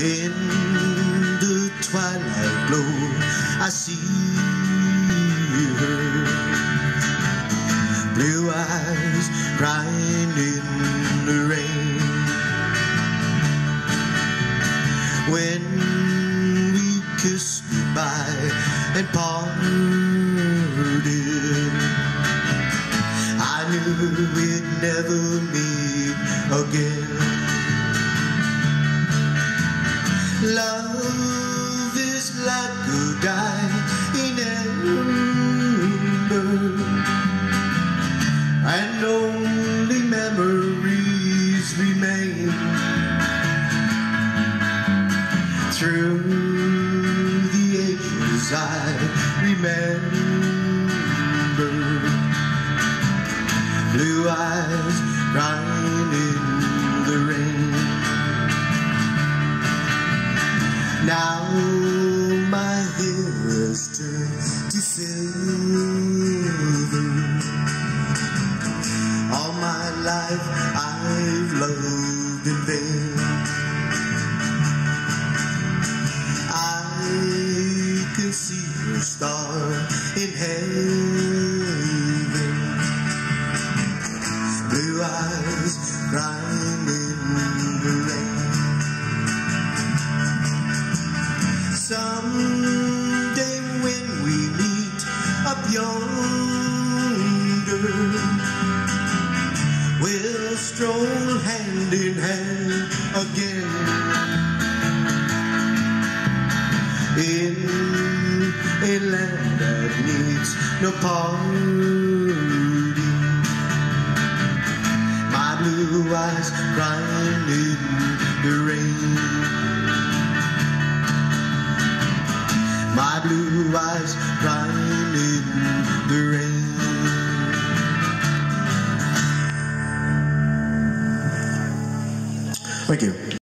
In the twilight glow, I see her, blue eyes crying in the rain. When we kissed goodbye and parted, I knew we'd never meet again. Love is like a dying ember, and only memories remain. Through the ages I remember, blue eyes crying in the rain. Now my hair has turned to silver. All my life I've loved in vain. I can see a star in heaven, blue eyes crying in the rain. Someday when we meet up yonder, we'll stroll hand in hand again. In a land that needs no party, my blue eyes crying in the rain. My blue eyes crying in the rain. Thank you.